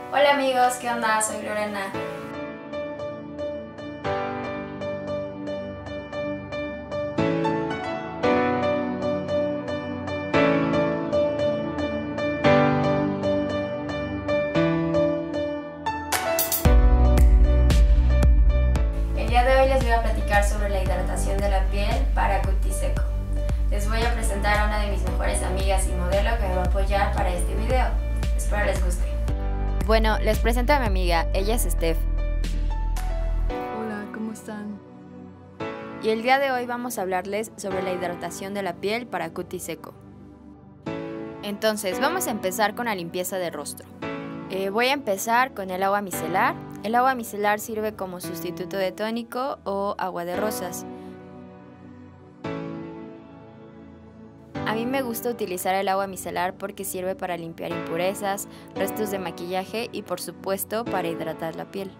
Hola amigos, ¿qué onda? Soy Lorena. El día de hoy les voy a platicar sobre la hidratación de la piel para cutis seco. Les voy a presentar a una de mis mejores amigas y modelo que me va a apoyar para este video. Espero les guste. Bueno, les presento a mi amiga, ella es Steph. Hola, ¿cómo están? Y el día de hoy vamos a hablarles sobre la hidratación de la piel para cutis seco. Entonces, vamos a empezar con la limpieza del rostro. Voy a empezar con el agua micelar. El agua micelar sirve como sustituto de tónico o agua de rosas. A mí me gusta utilizar el agua micelar porque sirve para limpiar impurezas, restos de maquillaje y por supuesto para hidratar la piel.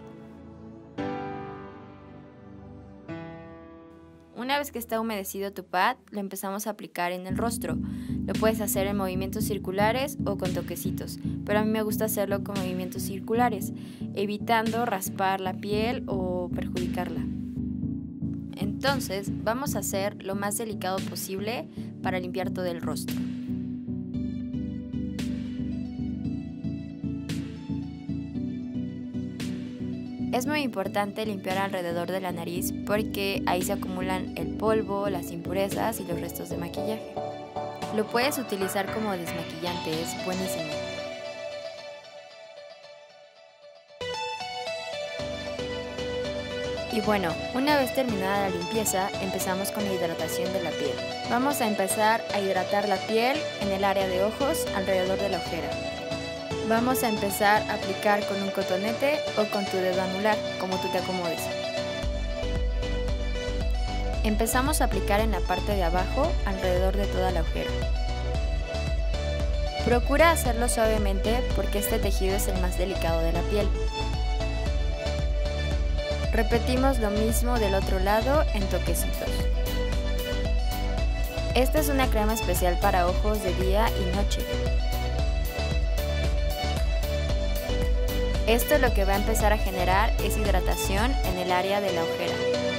Una vez que está humedecido tu pad, lo empezamos a aplicar en el rostro. Lo puedes hacer en movimientos circulares o con toquecitos, pero a mí me gusta hacerlo con movimientos circulares, evitando raspar la piel o perjudicarla. Entonces, vamos a hacer lo más delicado posible para limpiar todo el rostro. Es muy importante limpiar alrededor de la nariz porque ahí se acumulan el polvo, las impurezas y los restos de maquillaje. Lo puedes utilizar como desmaquillante, es buenísimo. Y bueno, una vez terminada la limpieza, empezamos con la hidratación de la piel. Vamos a empezar a hidratar la piel en el área de ojos, alrededor de la ojera. Vamos a empezar a aplicar con un cotonete o con tu dedo anular, como tú te acomodes. Empezamos a aplicar en la parte de abajo, alrededor de toda la ojera. Procura hacerlo suavemente porque este tejido es el más delicado de la piel. Repetimos lo mismo del otro lado en toquecitos. Esta es una crema especial para ojos de día y noche. Esto lo que va a empezar a generar es hidratación en el área de la ojera.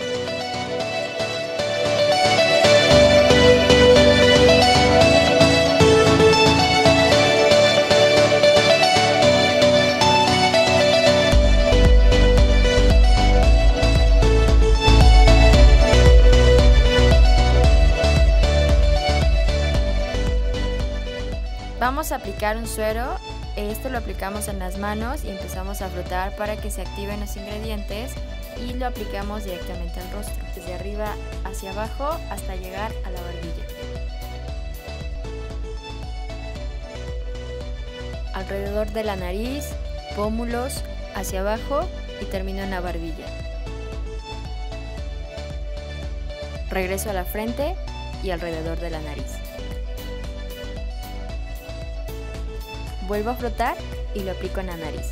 Vamos a aplicar un suero. Esto lo aplicamos en las manos y empezamos a frotar para que se activen los ingredientes y lo aplicamos directamente al rostro, desde arriba hacia abajo hasta llegar a la barbilla. Alrededor de la nariz, pómulos, hacia abajo y termino en la barbilla. Regreso a la frente y alrededor de la nariz. Vuelvo a frotar y lo aplico en la nariz.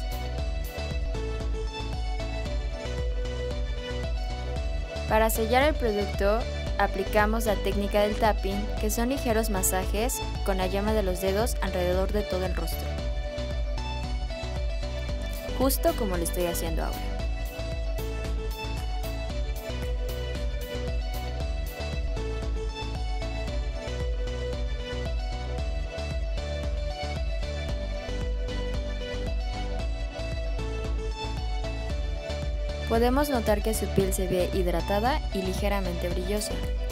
Para sellar el producto, aplicamos la técnica del tapping, que son ligeros masajes con la yema de los dedos alrededor de todo el rostro. Justo como lo estoy haciendo ahora. Podemos notar que su piel se ve hidratada y ligeramente brillosa.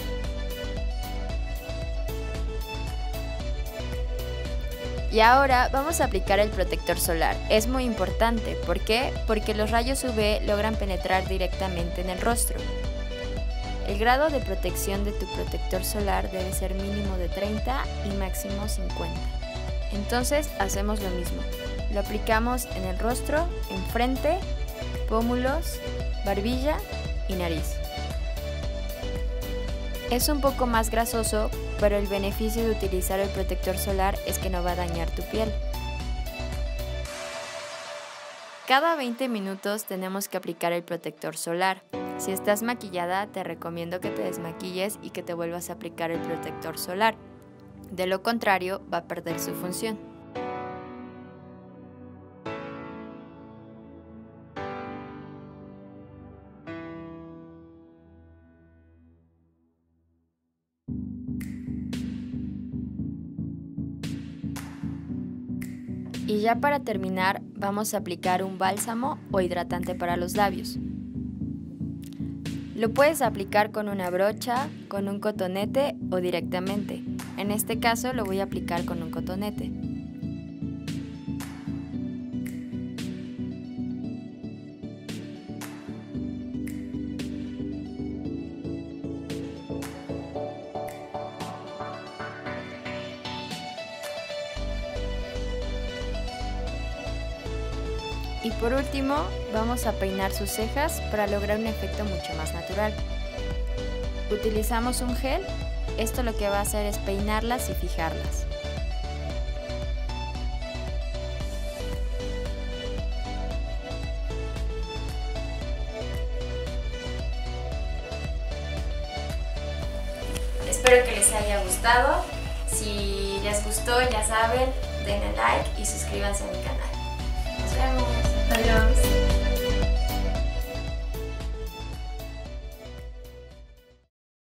Y ahora vamos a aplicar el protector solar. Es muy importante, ¿por qué? Porque los rayos UV logran penetrar directamente en el rostro. El grado de protección de tu protector solar debe ser mínimo de 30 y máximo 50. Entonces hacemos lo mismo. Lo aplicamos en el rostro, en frente, pómulos, barbilla y nariz. Es un poco más grasoso, pero el beneficio de utilizar el protector solar es que no va a dañar tu piel. Cada 20 minutos tenemos que aplicar el protector solar. Si estás maquillada, te recomiendo que te desmaquilles y que te vuelvas a aplicar el protector solar. De lo contrario, va a perder su función. Y ya para terminar, vamos a aplicar un bálsamo o hidratante para los labios. Lo puedes aplicar con una brocha, con un cotonete o directamente. En este caso lo voy a aplicar con un cotonete. Y por último, vamos a peinar sus cejas para lograr un efecto mucho más natural. Utilizamos un gel, esto lo que va a hacer es peinarlas y fijarlas. Espero que les haya gustado. Si les gustó, ya saben, denle like y suscríbanse a mi canal. Nos vemos.